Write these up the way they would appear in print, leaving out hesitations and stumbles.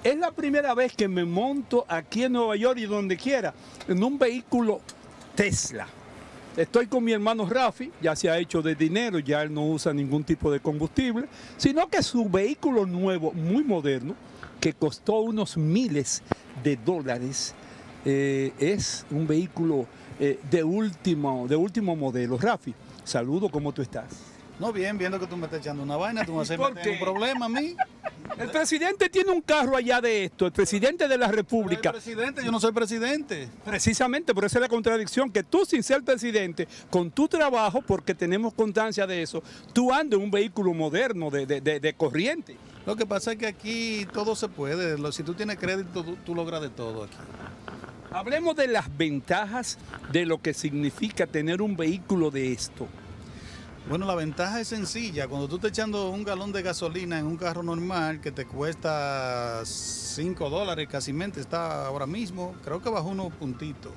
Es la primera vez que me monto aquí en Nueva York y donde quiera, en un vehículo Tesla. Estoy con mi hermano Rafi, ya se ha hecho de dinero, ya él no usa ningún tipo de combustible, sino que su vehículo nuevo, muy moderno, que costó unos miles de dólares, es un vehículo de último modelo. Rafi, saludo, ¿cómo tú estás? No, bien, viendo que tú me estás echando una vaina, tú me vas a meter un problema a mí. El presidente tiene un carro allá de esto, el presidente de la República. Pero el presidente, yo no soy presidente. Precisamente, por eso es la contradicción, que tú sin ser presidente, con tu trabajo, porque tenemos constancia de eso, tú andas en un vehículo moderno de corriente. Lo que pasa es que aquí todo se puede, si tú tienes crédito, tú logras de todo aquí. Hablemos de las ventajas de lo que significa tener un vehículo de esto. Bueno, la ventaja es sencilla. Cuando tú estás echando un galón de gasolina en un carro normal que te cuesta $5 casi mente, está ahora mismo, creo que bajó unos puntitos.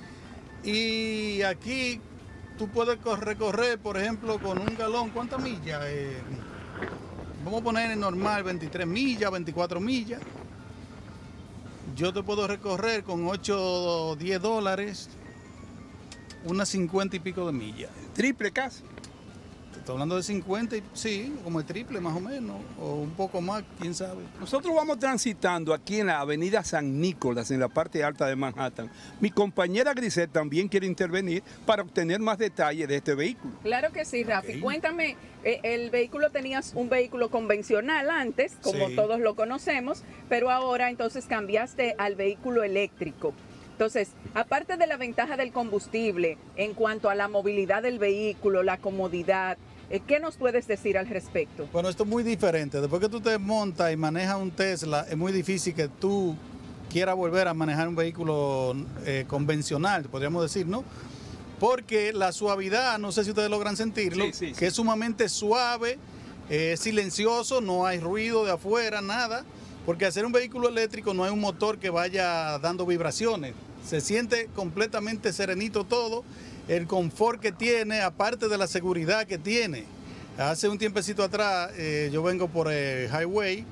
Y aquí tú puedes recorrer, por ejemplo, con un galón, ¿cuántas millas? Vamos a poner en normal 23 millas, 24 millas. Yo te puedo recorrer con 8 o 10 dólares, unas 50 y pico de millas. Triple casi. Estoy hablando de 50, sí, como el triple más o menos, o un poco más, quién sabe. Nosotros vamos transitando aquí en la avenida San Nicolás, en la parte alta de Manhattan. Mi compañera Grisel también quiere intervenir para obtener más detalles de este vehículo. Claro que sí, Rafi. Cuéntame, el vehículo, tenías un vehículo convencional antes, como Sí. todos lo conocemos, pero ahora entonces cambiaste al vehículo eléctrico. Entonces, aparte de la ventaja del combustible, en cuanto a la movilidad del vehículo, la comodidad, ¿qué nos puedes decir al respecto? Bueno, esto es muy diferente. Después que tú te montas y manejas un Tesla, es muy difícil que tú quieras volver a manejar un vehículo convencional, podríamos decir, ¿no? Porque la suavidad, no sé si ustedes logran sentirlo, Sí. que es sumamente suave, silencioso, no hay ruido de afuera, nada. Porque hacer un vehículo eléctrico no hay un motor que vaya dando vibraciones. Se siente completamente serenito todo, el confort que tiene, aparte de la seguridad que tiene. Hace un tiempecito atrás yo vengo por el highway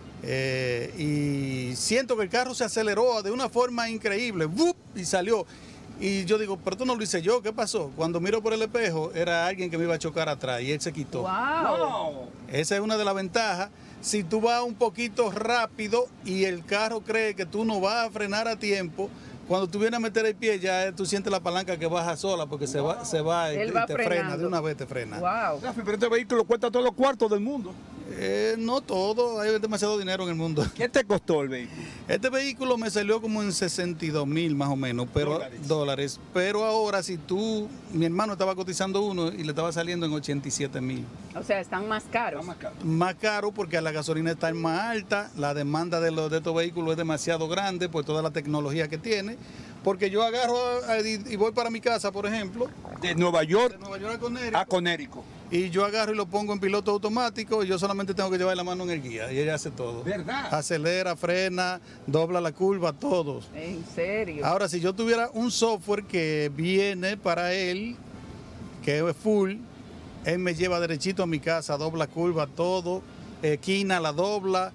y siento que el carro se aceleró de una forma increíble, ¡bup! Y salió. Y yo digo, pero tú no lo hice yo, ¿qué pasó? Cuando miro por el espejo era alguien que me iba a chocar atrás y él se quitó. ¡Wow! Esa es una de las ventajas. Si tú vas un poquito rápido y el carro cree que tú no vas a frenar a tiempo, cuando tú vienes a meter el pie ya tú sientes la palanca que baja sola porque se va y te frena, de una vez te frena. ¡Wow! Rafi, pero este vehículo cuesta todos los cuartos del mundo. No todo, hay demasiado dinero en el mundo. ¿Qué te costó el vehículo? Este vehículo me salió como en 62,000 más o menos, pero dólares. Pero ahora mi hermano estaba cotizando uno y le estaba saliendo en 87,000. O sea, están más caros. Más caro porque la gasolina está más alta, la demanda de estos vehículos es demasiado grande por toda la tecnología que tiene. Porque yo agarro y voy para mi casa, por ejemplo. De Nueva York a a Conérico. Y yo agarro y lo pongo en piloto automático y yo solamente tengo que llevar la mano en el guía y ella hace todo. ¿Verdad? Acelera, frena, dobla la curva, todo. ¿En serio? Ahora, si yo tuviera un software que viene para él, que es full, él me lleva derechito a mi casa, dobla curva, todo, esquina la dobla,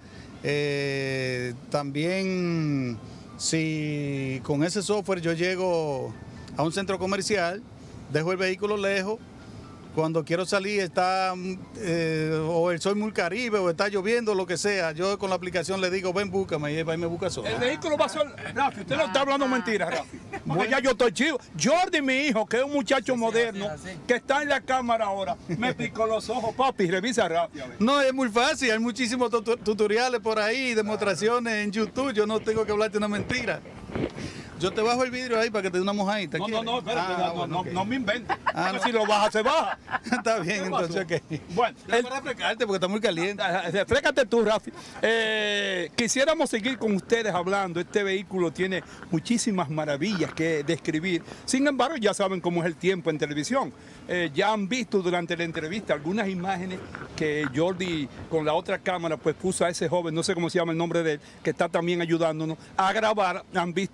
también si con ese software yo llego a un centro comercial, dejo el vehículo lejos, cuando quiero salir está o el sol muy caribe o está lloviendo, lo que sea, yo con la aplicación le digo, ven, búscame, y él va y me busca solo. El vehículo va a ser... Rafi, usted no está hablando mentiras, Rafi. Porque ya yo estoy chivo. Jordi, mi hijo, que es un muchacho moderno, que está en la cámara ahora, me picó los ojos, papi, revisa a Rafi. A ver. No, es muy fácil, hay muchísimos tutoriales por ahí, demostraciones en YouTube, yo no tengo que hablarte una mentira. Yo te bajo el vidrio ahí para que te dé una mojadita. No, espérate, no me inventes. No. Si lo bajas, se baja. Está bien, entonces, ok. Bueno, para refrescarte porque está muy caliente. Refrescate tú, Rafi. Quisiéramos seguir con ustedes hablando. Este vehículo tiene muchísimas maravillas que describir. Sin embargo, ya saben cómo es el tiempo en televisión. Ya han visto durante la entrevista algunas imágenes que Jordi con la otra cámara pues puso a ese joven, no sé cómo se llama el nombre de él, que está también ayudándonos a grabar. Han visto algunas imágenes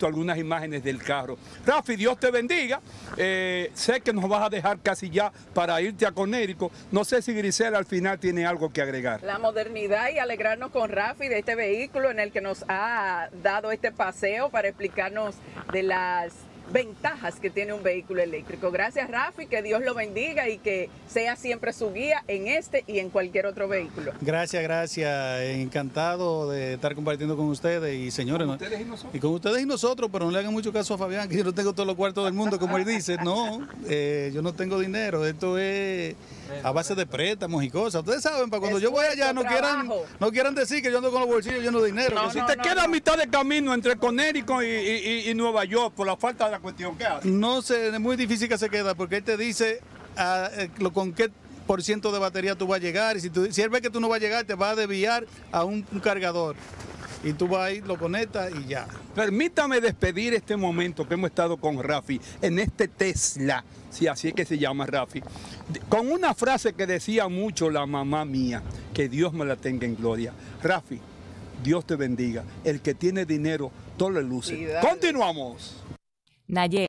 imágenes del carro. Rafi, Dios te bendiga. Sé que nos vas a dejar casi ya para irte a Connecticut. No sé si Grisela al final tiene algo que agregar. La modernidad y alegrarnos con Rafi de este vehículo en el que nos ha dado este paseo para explicarnos de las ventajas que tiene un vehículo eléctrico. Gracias, Rafi, que Dios lo bendiga y que sea siempre su guía en este y en cualquier otro vehículo. Gracias, gracias. Encantado de estar compartiendo con ustedes y señores. Con ustedes y nosotros. Y con ustedes y nosotros, pero no le hagan mucho caso a Fabián, que yo no tengo todos los cuartos del mundo, como él dice. No, yo no tengo dinero. Esto es a base de préstamos y cosas. Ustedes saben, para cuando yo voy allá no quieran decir que yo ando con los bolsillos llenos de dinero. No, si te queda a mitad de camino entre Connecticut y Nueva York por la falta de la cuestión, ¿qué haces? No sé, es muy difícil que se queda porque él te dice con qué % de batería tú vas a llegar y si él ve que tú no vas a llegar te va a desviar a un cargador y tú vas ahí, lo conectas y ya. Permítame despedir este momento que hemos estado con Rafi en este Tesla, si así es que se llama Rafi, con una frase que decía mucho la mamá mía, que Dios me la tenga en gloria. Rafi, Dios te bendiga. El que tiene dinero, todo le luce. Sí, dale. Continuamos. Nayeli.